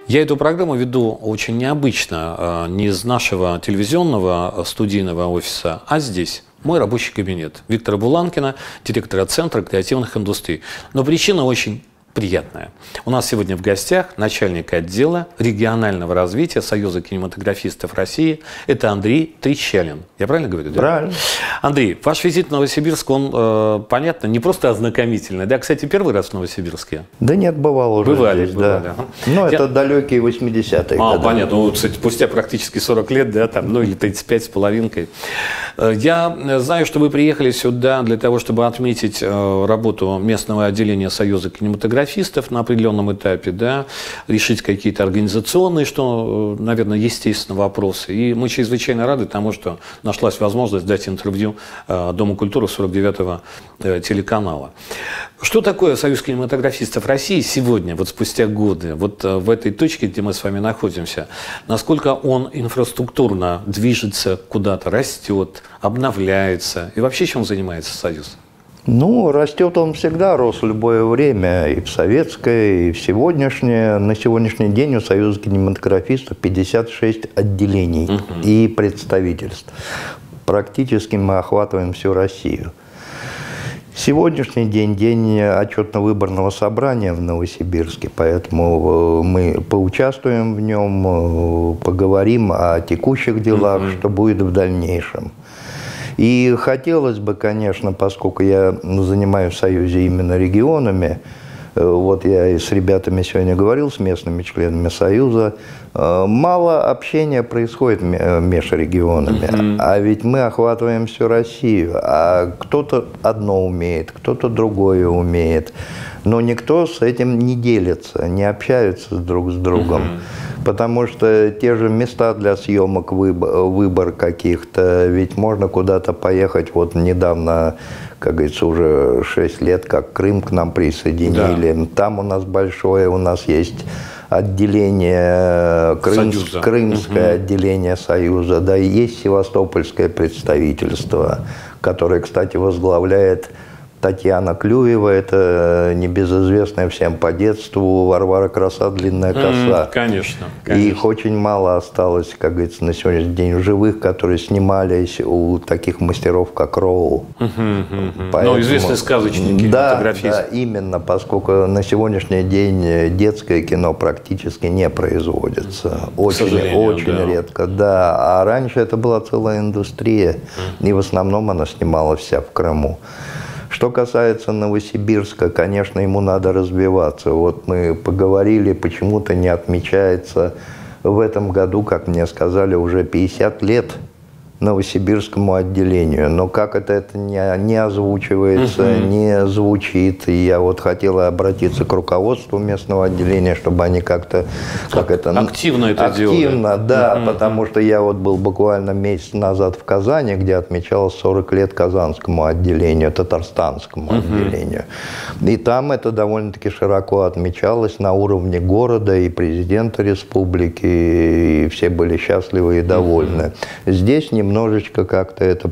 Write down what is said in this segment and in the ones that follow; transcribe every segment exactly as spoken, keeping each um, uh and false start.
Я эту программу веду очень необычно, не из нашего телевизионного студийного офиса, а здесь. Мой рабочий кабинет. Виктора Буланкина, директора Центра креативных индустрий. Но причина очень приятная. У нас сегодня в гостях начальник отдела регионального развития Союза кинематографистов России. Это Андрей Трещалин. Я правильно говорю? Да? Правильно. Андрей, ваш визит в Новосибирск, он, э, понятно, не просто ознакомительный. Да, кстати, первый раз в Новосибирске? Да нет, бывал уже Бывали, здесь, бывали. да. Ага. Ну, Я... это далекие восьмидесятые А, годы. понятно. Ну, кстати, спустя практически сорок лет, да, там, ну, или тридцать пять с половинкой. Я знаю, что вы приехали сюда для того, чтобы отметить э, работу местного отделения Союза кинематографистов на определенном этапе, да, решить какие-то организационные, что, наверное, естественно, вопросы. И мы чрезвычайно рады тому, что нашлась возможность дать интервью э, Дому культуры сорок девятого э, телеканала. Что такое Союз кинематографистов России сегодня, вот спустя годы, вот э, в этой точке, где мы с вами находимся, насколько он инфраструктурно движется куда-то, растет, обновляется, и вообще чем занимается Союз? Ну, растет он всегда, рос в любое время, и в советское, и в сегодняшнее. На сегодняшний день у Союза кинематографистов пятьдесят шесть отделений uh-huh. и представительств. Практически мы охватываем всю Россию. Сегодняшний день – день отчетно-выборного собрания в Новосибирске, поэтому мы поучаствуем в нем, поговорим о текущих делах, uh-huh. что будет в дальнейшем. И хотелось бы, конечно, поскольку я занимаюсь в Союзе именно регионами, вот я и с ребятами сегодня говорил, с местными членами Союза, мало общения происходит между регионами, mm-hmm. а ведь мы охватываем всю Россию, а кто-то одно умеет, кто-то другое умеет, но никто с этим не делится, не общается друг с другом. Mm-hmm. Потому что те же места для съемок, выбор, выбор каких-то, ведь можно куда-то поехать. Вот недавно, как говорится, уже шесть лет, как Крым к нам присоединили. Да. Там у нас большое, у нас есть отделение, Крымс, крымское угу. отделение Союза, да, и есть севастопольское представительство, которое, кстати, возглавляет Татьяна Клюева, это небезызвестная всем по детству Варвара Краса, длинная коса. Mm, конечно, конечно. И их очень мало осталось, как говорится, на сегодняшний день живых, которые снимались у таких мастеров, как Роу. Uh-huh, uh-huh. Поэтому, ну, известные сказочники, да, да, именно, поскольку на сегодняшний день детское кино практически не производится. Очень, очень да. редко, да. А раньше это была целая индустрия, uh-huh. и в основном она снималась вся в Крыму. Что касается Новосибирска, конечно, ему надо развиваться. Вот мы поговорили, почему-то не отмечается в этом году, как мне сказали, уже пятьдесят лет Новосибирскому отделению. Но как это, это не, не озвучивается, uh-huh. не звучит. И я вот хотела обратиться к руководству местного отделения, чтобы они как-то... Как это, активно это активно, делали. Активно, да, uh-huh. потому что я вот был буквально месяц назад в Казани, где отмечалось сорок лет Казанскому отделению, Татарстанскому uh-huh. отделению. И там это довольно-таки широко отмечалось на уровне города и президента республики, и все были счастливы и довольны. Uh-huh. Здесь не немножечко как-то это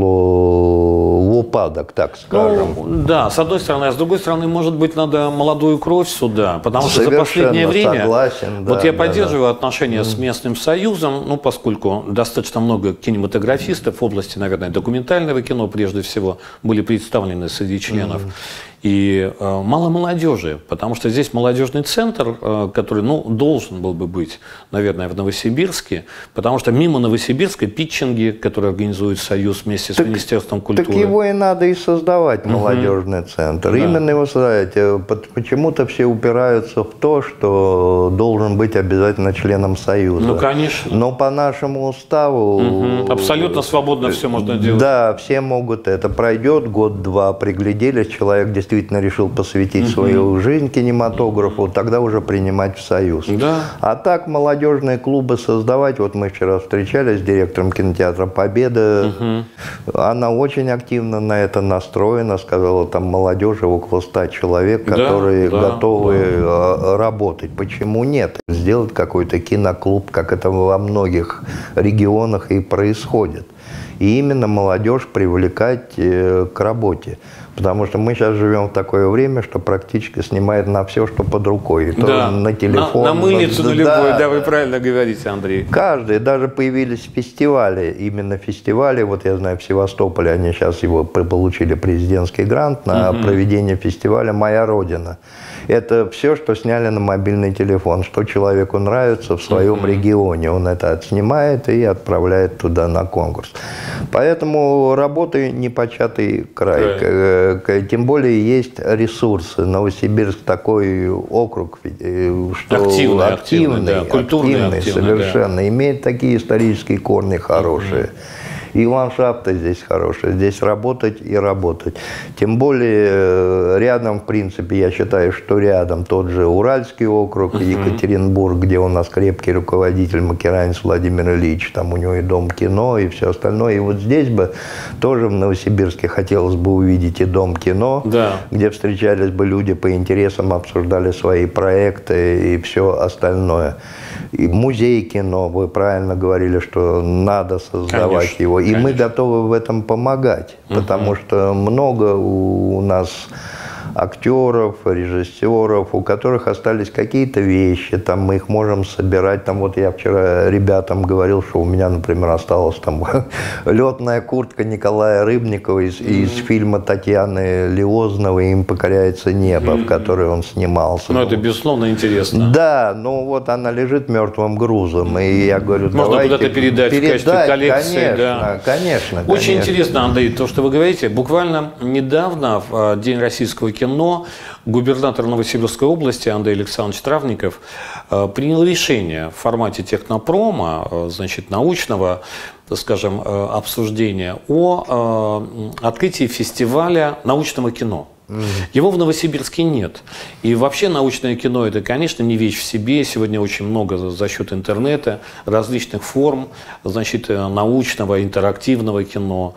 пришло в упадок, так скажем. Ну, да, с одной стороны, а с другой стороны, может быть, надо молодую кровь сюда, потому что за последнее время, согласен, вот да, я да, поддерживаю да. отношения mm. с местным союзом, ну, поскольку достаточно много кинематографистов в области, наверное, документального кино, прежде всего, были представлены среди членов. Mm. И э, мало молодежи, потому что здесь молодежный центр, э, который, ну, должен был бы быть, наверное, в Новосибирске, потому что мимо Новосибирска питчинги, которые организует Союз вместе так, с Министерством культуры. Так его и надо и создавать, молодежный угу. центр. Да. Именно его создавать. Почему-то все упираются в то, что должен быть обязательно членом Союза. Ну, конечно. Но по нашему уставу... Угу. Абсолютно свободно все можно делать. Да, все могут это. Пройдет год-два, пригляделись, человек действительно решил посвятить uh-huh. свою жизнь кинематографу, тогда уже принимать в Союз. Да. А так молодежные клубы создавать, вот мы вчера встречались с директором кинотеатра «Победа», uh-huh. она очень активно на это настроена, сказала, там молодежи около ста человек, которые да, готовы да. работать. Почему нет? Сделать какой-то киноклуб, как это во многих регионах и происходит. И именно молодежь привлекать к работе. Потому что мы сейчас живем в такое время, что практически снимает на все, что под рукой. И да. на телефон. На, на мыльницу, на, на любую, да, да, вы правильно говорите, Андрей. Каждый, даже появились фестивали, именно фестивали, вот я знаю, в Севастополе, они сейчас его получили президентский грант на угу. проведение фестиваля «Моя Родина». Это все, что сняли на мобильный телефон, что человеку нравится в своем uh-huh. регионе. Он это отснимает и отправляет туда на конкурс. Поэтому работы непочатый край. Right. Тем более есть ресурсы. Новосибирск такой округ, что активный, активный, активный, да. Культурный, активный, активный, совершенно. Да. Имеет такие исторические корни хорошие. Uh-huh. И ландшафты здесь хорошие, здесь работать и работать. Тем более рядом, в принципе, я считаю, что рядом тот же Уральский округ, uh-huh. Екатеринбург, где у нас крепкий руководитель Макеранец Владимир Ильич, там у него и Дом кино, и все остальное. И вот здесь бы тоже в Новосибирске хотелось бы увидеть и Дом кино, да. где встречались бы люди по интересам, обсуждали свои проекты и все остальное. И музей кино, вы правильно говорили, что надо создавать Конечно. его. И Конечно. мы готовы в этом помогать, угу. потому что много у нас актеров, режиссеров, у которых остались какие-то вещи, там мы их можем собирать. Там вот я вчера ребятам говорил, что у меня, например, осталась там летная куртка Николая Рыбникова из, mm-hmm. из фильма Татьяны Лиозновой «Им покоряется небо», mm-hmm. в которой он снимался. Ну, это безусловно интересно. Да, ну вот она лежит мертвым грузом, и я говорю, можно давайте куда-то передать, передать в качестве коллекции. Конечно, да. конечно. Очень конечно. интересно, Андрей, то, что вы говорите. Буквально недавно, в День российского кино, но губернатор Новосибирской области Андрей Александрович Травников э, принял решение в формате технопрома, э, значит, научного, скажем, э, обсуждения о э, открытии фестиваля научного кино. Mm-hmm. Его в Новосибирске нет. И вообще научное кино – это, конечно, не вещь в себе. Сегодня очень много за, за счет интернета, различных форм, значит, научного, интерактивного кино.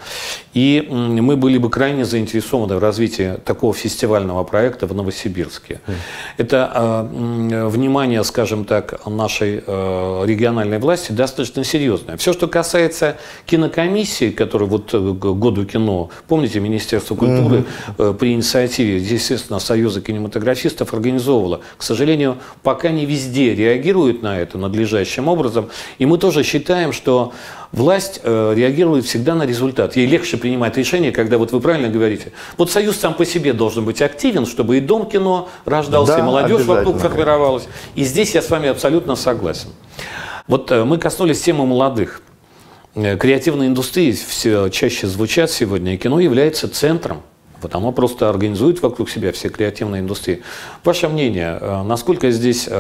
И мы были бы крайне заинтересованы в развитии такого фестивального проекта в Новосибирске. Mm-hmm. Это э, внимание, скажем так, нашей э, региональной власти достаточно серьезное. Все, что касается кинокомиссии, которая вот к году кино, помните, Министерство культуры mm-hmm. э, при инициативе, естественно, Союза кинематографистов организовывала. К сожалению, пока не везде реагируют на это надлежащим образом. И мы тоже считаем, что власть э, реагирует всегда на результат. Ей легче принимать решения, когда, вот вы правильно говорите, вот Союз сам по себе должен быть активен, чтобы и Дом кино рождался, да, и молодежь вокруг формировалась. И здесь я с вами абсолютно согласен. Вот э, мы коснулись темы молодых. Креативные индустрии все чаще звучат сегодня, и кино является центром. Вот оно просто организует вокруг себя все креативные индустрии. Ваше мнение, насколько здесь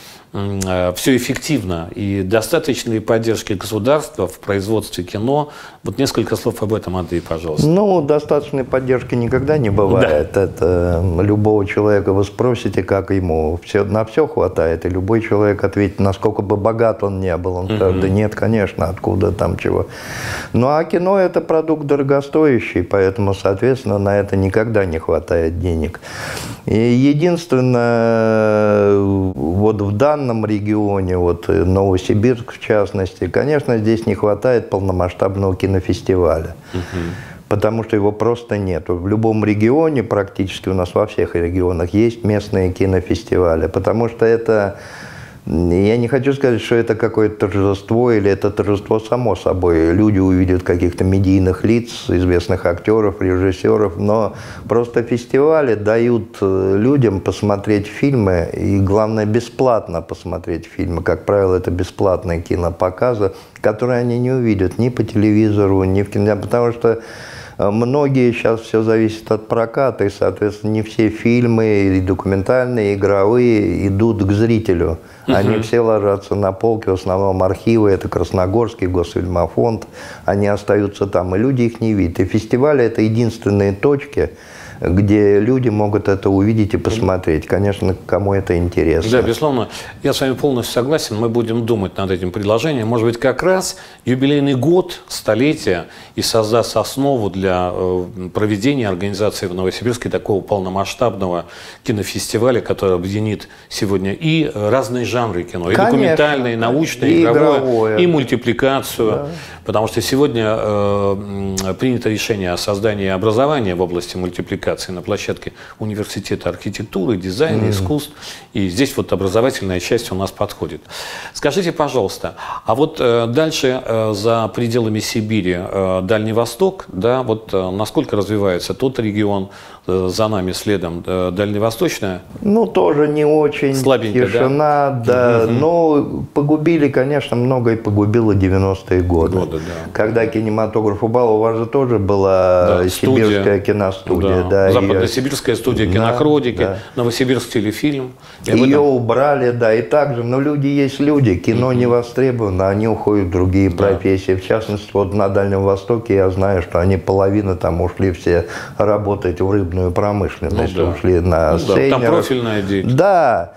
все эффективно и достаточно ли поддержки государства в производстве кино? Вот несколько слов об этом, Андрей, пожалуйста. Ну, достаточной поддержки никогда не бывает. Да. Это любого человека вы спросите, как ему все, на все хватает, и любой человек ответит, насколько бы богат он не был. Он скажет, да нет, конечно, откуда там чего. Ну, а кино – это продукт дорогостоящий, поэтому, соответственно, на это никогда не хватает денег. И единственное, вот в данном регионе, вот Новосибирск в частности, конечно, здесь не хватает полномасштабного кинофестиваля. Uh-huh. Потому что его просто нет. В любом регионе, практически у нас во всех регионах, есть местные кинофестивали. Потому что это... Я не хочу сказать, что это какое-то торжество, или это торжество само собой. Люди увидят каких-то медийных лиц, известных актеров, режиссеров, но просто фестивали дают людям посмотреть фильмы, и главное, бесплатно посмотреть фильмы. Как правило, это бесплатные кинопоказы, которые они не увидят ни по телевизору, ни в кино, потому что многие сейчас все зависит от проката, и, соответственно, не все фильмы, и документальные, и игровые, идут к зрителю. Они uh-huh. все ложатся на полки, в основном архивы, это Красногорский Госфильмофонд, они остаются там, и люди их не видят. И фестивали – это единственные точки, где люди могут это увидеть и посмотреть. Конечно, кому это интересно. Да, безусловно. Я с вами полностью согласен. Мы будем думать над этим предложением. Может быть, как раз юбилейный год, столетие, и создаст основу для проведения организации в Новосибирске такого полномасштабного кинофестиваля, который объединит сегодня и разные жанры кино. Конечно. И документальное, и научное, и игровое, игровое, и мультипликацию. Да. Потому что сегодня э, принято решение о создании образования в области мультипликации. коммуникации на площадке университета архитектуры, дизайна, mm. искусств. И здесь вот образовательная часть у нас подходит. Скажите, пожалуйста, а вот э, дальше э, за пределами Сибири, э, Дальний Восток, да, вот э, насколько развивается тот регион, э, за нами следом э, Дальневосточная? Ну, тоже не очень. Слабенько, тишина, да. да. Mm-hmm. Но погубили, конечно, много и погубило девяностые годы. годы да. Когда кинематограф упал, у вас же тоже была да, сибирская студия. киностудия. Да. Да, Западносибирская ее... студия кинохроники, да, да. Новосибирск телефильм. Ее убрали, да, и также, но люди есть люди, кино mm-hmm. не востребовано, они уходят в другие да. профессии. В частности, вот на Дальнем Востоке я знаю, что они половина там ушли все работать в рыбную промышленность, ну, да. ушли на ну, сейнеров. Да, там профильная деятельность. Да.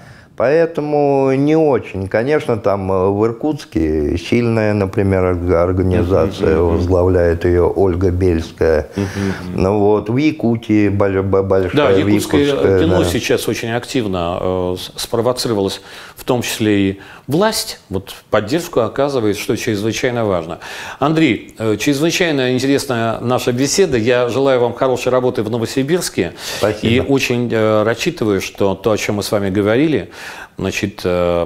Поэтому не очень. Конечно, там в Иркутске сильная, например, организация, uh-huh, uh-huh. возглавляет ее Ольга Бельская. Uh-huh. Ну, вот, в Якутии большая. Да, якутское кино да. сейчас очень активно э, спровоцировалось, в том числе и власть, вот, поддержку оказывает, что чрезвычайно важно. Андрей, э, чрезвычайно интересная наша беседа. Я желаю вам хорошей работы в Новосибирске. Спасибо. И очень э, рассчитываю, что то, о чем мы с вами говорили, значит,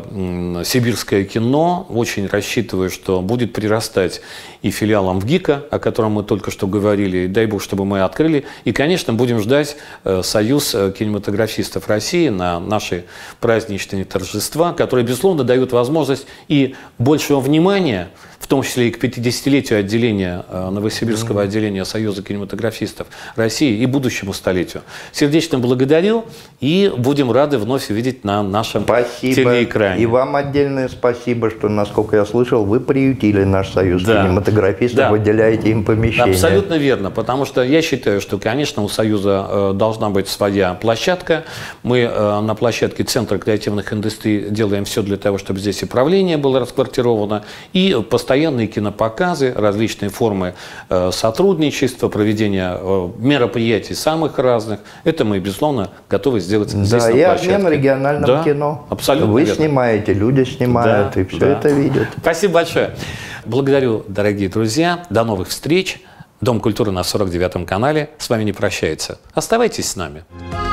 э, сибирское кино, очень рассчитываю, что будет прирастать и филиалом в ГИКа, о котором мы только что говорили, и дай бог, чтобы мы открыли. И, конечно, будем ждать э, Союз кинематографистов России на наши праздничные торжества, которые, безусловно, дают возможность и большего внимания, в том числе и к пятидесятилетию отделения, Новосибирского mm-hmm. отделения Союза кинематографистов России и будущему столетию. Сердечно благодарю и будем рады вновь увидеть на нашем спасибо. телеэкране. И вам отдельное спасибо, что, насколько я слышал, вы приютили наш Союз да. кинематографистов, да. выделяете им помещение. Абсолютно верно, потому что я считаю, что, конечно, у Союза э, должна быть своя площадка. Мы э, на площадке Центра креативных индустрий делаем все для того, чтобы здесь и правление было расквартировано, и постоянно Постоянные кинопоказы, различные формы э, сотрудничества, проведения э, мероприятий самых разных. Это мы, безусловно, готовы сделать здесь да, на площадке. Да, и обмен региональным да, кино. Абсолютно Вы верно. снимаете, люди снимают, да, и все да. это видят. Спасибо большое. Благодарю, дорогие друзья. До новых встреч. Дом культуры на сорок девятом канале с вами не прощается. Оставайтесь с нами.